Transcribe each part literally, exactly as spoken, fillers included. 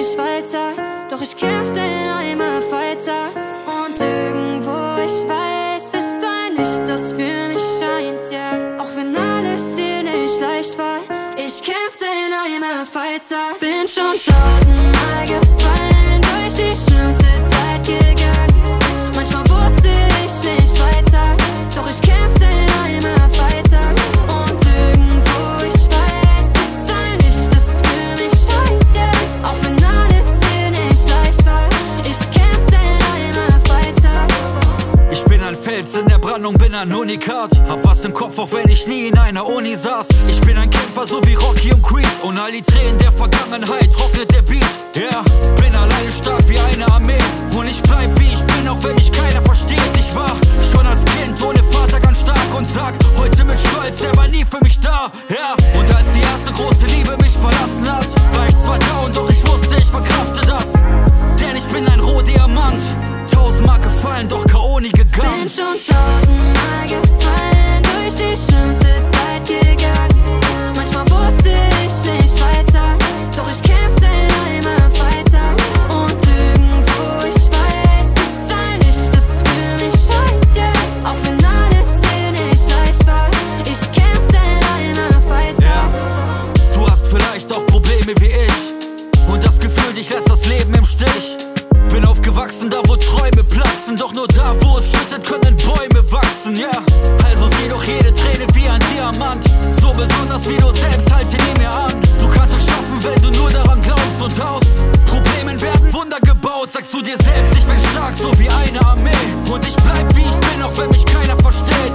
nicht weiter, doch ich kämpfte immer weiter. Und irgendwo, ich weiß, ist ein Licht, das für mich scheint, ja. Yeah. Auch wenn alles hier nicht leicht war, ich kämpfte immer weiter. Bin schon tausendmal gefallen, durch die schlimmste Zeit gegangen. Manchmal wusste ich nicht weiter, doch ich kämpfte immer weiter. Und irgendwo, ich weiß, es ist ein Licht, das für mich scheint, yeah. Auch wenn alles hier nicht leicht war, ich kämpfte immer weiter. Ich bin ein Fels in der Brandung, bin ein Unikat. Hab was im Kopf, auch wenn ich nie in einer Uni saß. Ich bin ein Kämpfer, so wie Rocky und Creed. Und all die Tränen der Vergangenheit trocknet der Beat. Yeah, bin alleine stark wie eine Armee. Und ich bleib wie ich bin, auch wenn mich keiner versteht. Ich war schon als Kind ohne Vater ganz stark und sag heute mit Stolz, er war nie für mich da. Yeah, und als die erste große Liebe mich verlassen hat, war ich zwar down, doch ich wusste, ich verkrafte das. Denn ich bin ein Rohdiamant, tausendmal gefallen, doch K O nie gegangen. Bin schon tausendmal gefallen, durch die schlimmste Zeit gegangen. Manchmal wusste ich nicht weiter, doch ich kämpfte immer weiter. Und irgendwo, ich weiß, es ist ein Licht, das für mich scheint, yeah. Auch wenn alles hier nicht leicht war, ich kämpfte immer weiter. Yeah. Du hast vielleicht auch Probleme wie ich und das Gefühl, dich lässt das Leben im Stich. Bin aufgewachsen, da wo Träume platzen, doch nur da, wo es schüttet, können Bäume wachsen, ja. Yeah. Also sieh doch jede Träne wie ein Diamant, so besonders wie du selbst, halte ihn mir an. Du kannst es schaffen, wenn du nur daran glaubst, und aus Problemen werden Wunder gebaut. Sagst du dir selbst, ich bin stark, so wie eine Armee. Und ich bleib wie ich bin, auch wenn mich keiner versteht.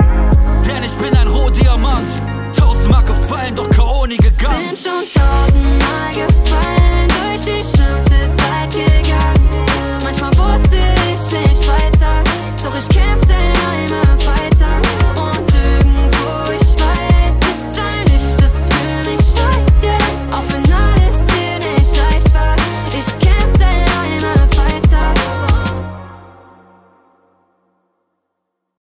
Denn ich bin ein Rohdiamant, tausendmal gefallen, doch K O nie gegangen. Bin schon tausendmal gefallen, durch die schlimmste Zeit gegangen. Manchmal wusste ich nicht weiter, doch ich kämpfte immer